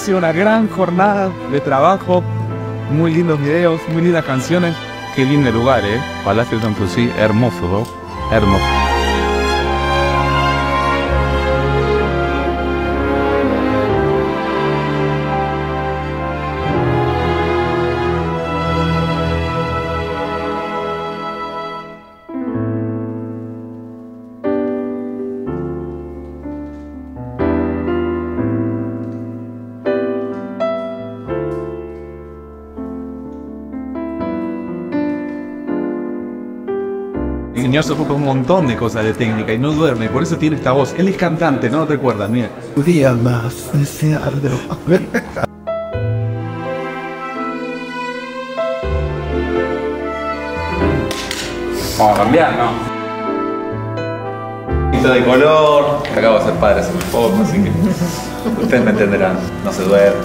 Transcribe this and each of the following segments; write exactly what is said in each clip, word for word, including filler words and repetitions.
sido una gran jornada de trabajo, muy lindos videos, muy lindas canciones. Qué lindo lugar, ¿eh? Palacio de Sanssouci, hermoso, ¿no? Hermoso. El señor se ocupa un montón de cosas de técnica y no duerme, por eso tiene esta voz. Él es cantante, no te recuerdas, mira. Un día más desearlo. Vamos a cambiar, ¿no? Poquito de color. Acabo de ser padre hace muy poco, así que ustedes me entenderán. No se duerme.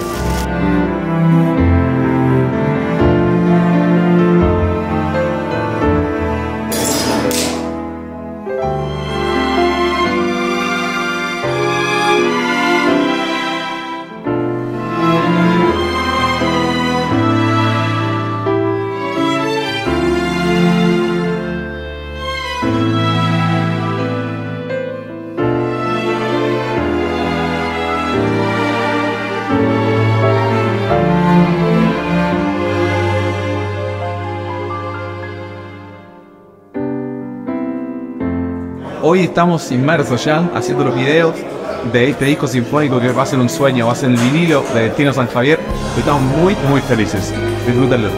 Hoy estamos inmersos ya haciendo los videos de este disco sinfónico que va a ser un sueño, va a ser el vinilo de Destino San Javier. Estamos muy muy felices. Disfrútenlo.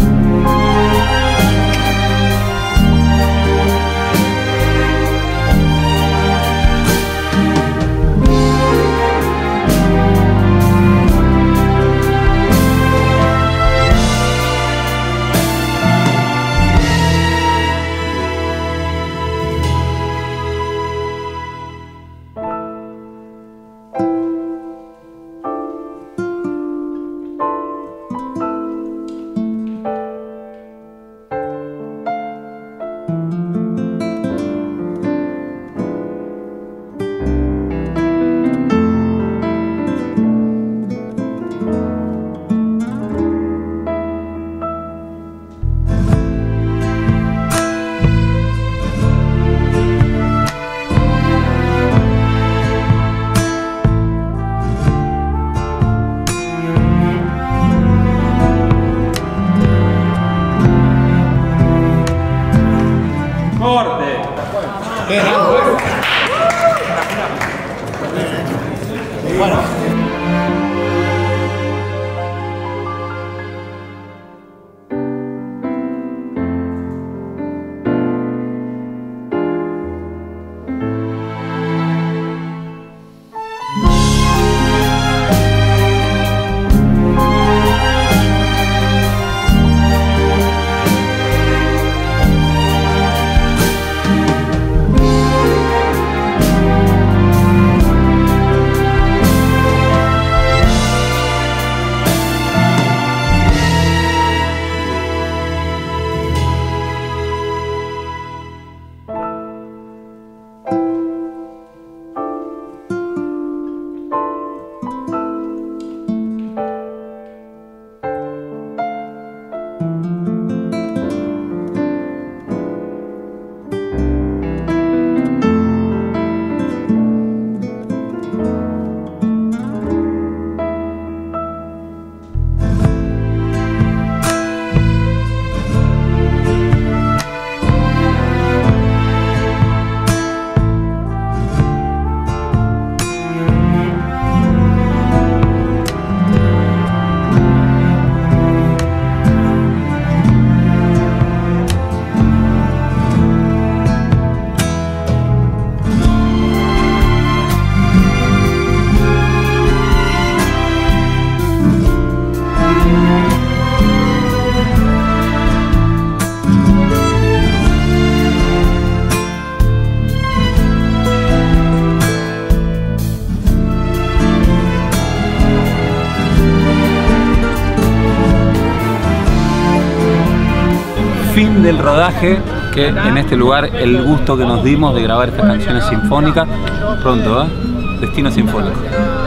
Bueno. Fin del rodaje, que en este lugar el gusto que nos dimos de grabar estas canciones sinfónicas. Pronto, ¿eh? Destino Sinfónico.